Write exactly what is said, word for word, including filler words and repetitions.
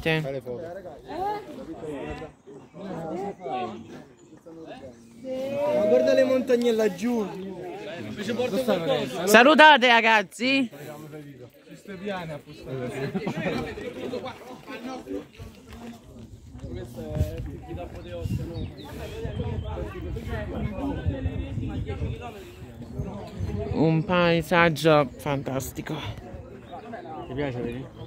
niente. Ma guarda le montagne laggiù. Salutate ragazzi. Un paesaggio fantastico. Ti piace, vedi?